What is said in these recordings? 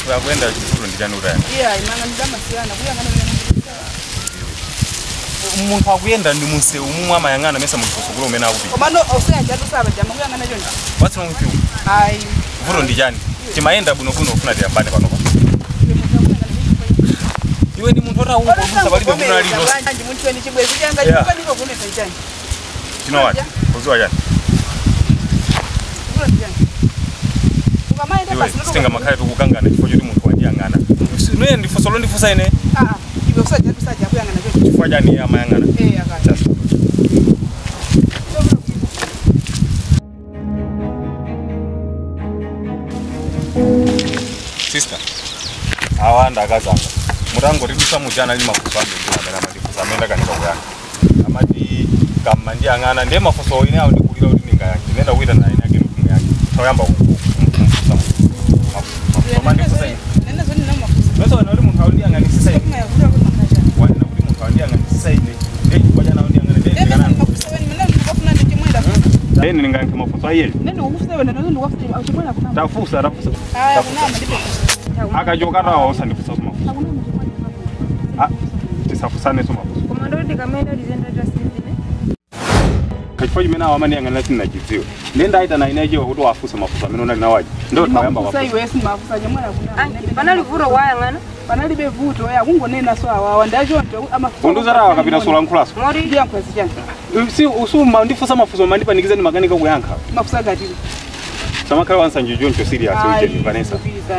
Kuyakwenda chifuro ndichanurani. Iya, imanga ndamasiyana kuyangana Umuntu akuyenda ndi munse umumwe amayangana mesa muntu kusukulu umene akupi. Komano osiyanja tusaba jama kuyangana chonje. What's wrong with you? Hayi. Vuro ndijani. Timayenda buno ufuna tiyambane pano. Iwe ndi muntu ota uko kusa balibe kuna lino. Ndi muntu ni chibwezi changa chikwaniko kunesa ichani. Chino wati? Kuziwa chani? Vuro ndijani. Ukamaenda basi singa makhaye tukukangana chifo choti muntu wajiyangana. Noye ndifusolo ndifusa ine. Iwe usaja kuyangana chonje. Chifo chani amayangana. Akati. Sister. Awanda akazanga. Murango ridusa mujana lima kusambe ndina mera ndifusa menda kanika kuyana. Amati kama ndiyangana ndiye mafuso ine awo ndikulira kuti ninga yake. Nenda kuita na ine yake nukumu yake. Tawamba kumfusa mu. Mama ndifusa ine. Nenda zoni na mafuso. Bese wana uri muntu awundi yangana sisa ine. Wana uri muntu awundi yangana sisa ine. Waja na awundi yangana ndiye yangana. Ndeni ninganke mafuso ayeli. Nenda ukufusa wena ndondo wafusa awuchimwana kuna. Tafusa. Aya kuna ndipe. Akajoka rawo sandifusa mafuso. Tisafusane so mafuso. Komando ndikamenda dizenda tasindine. Kachifo chimene awamani yangana sina chidziwo. Nenda aita na ineje kuti wafusa mafuso amene unali nawaje. Ndo tayamba mafuso. Sasa iwe simafusa nyamwana kuna. Panali vuro wayangana. Panalibe vuto ya kungonena so awawa ndachonto amafuso. Unduzarawa kapita sola nkhulaso. Mori ndiya nkhwazi chani. Si usuma ndifusa mafuso mandipanikiza ni makanika kuyankha. Mafusa gati. Samakhala wansanje joncho serious uje Vanessa.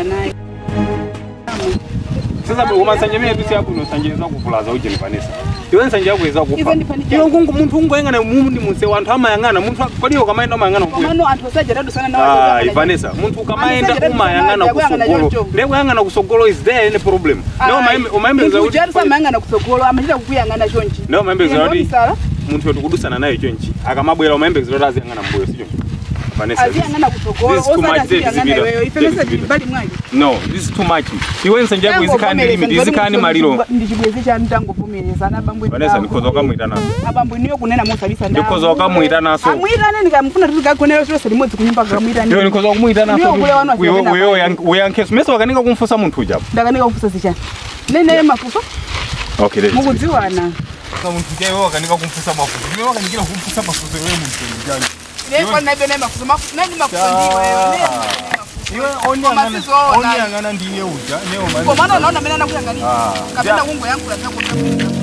Sasa umansanje mene tusi yapo nosanje za kuvulaza uje Vanessa. Iwe nsanje yakweza kufa. Iwe ngungu muntu ungoyangana mundi munse wanthu amayangana muntu kodiyo kamaenda amayangana kuyo. Komano anthu osaje radusana nawo. Vanessa muntu kamaenda umayangana kusogolo. Leko yangana kusogolo is there any problem? No umayembeza kuti ujari samayangana kusogolo amachita kukuyangana chonchi. No umayembeza kuti muntu yotukudusana naye chonchi. Akamabwera umayembeza kuti aziyangana mboyo sicho. Vanessa, aziyangana kusogolo osana wewe ifenesa bali mwaje. No, this is too much. Iwe nsanje yako izikani limit izikani maliro. Ndichibwezi cha ndangovumeleza na bambo. Vanessa ndikoza kamuita naso. Abambo niyo kunena mosabisa nda. Ndikoza kamuita naso. Amuitane nikamfuna tuti kagonera chose limodzi kunyumba kamuitane. Iwe ndikoza kumuita naso. Wewe yankeso mesa wakanika kumfusa muntu ujapo. Ndakanika kumfusa zichani. Nene mafuso? Okay, let's. Mukudziwana. Kama muntu ujaye wewe wakanika kumfusa mafuso. Wewe wakanikira kumfusa mafuso wewe muntu ujaye. Leko na bene mafuso. Nani mafuso ndiwe wewe. Iwe oni yangana ndiye uja. Kwa maana unaona mimi nakuyangania. Kapenda kungu yangu nataka kutoka.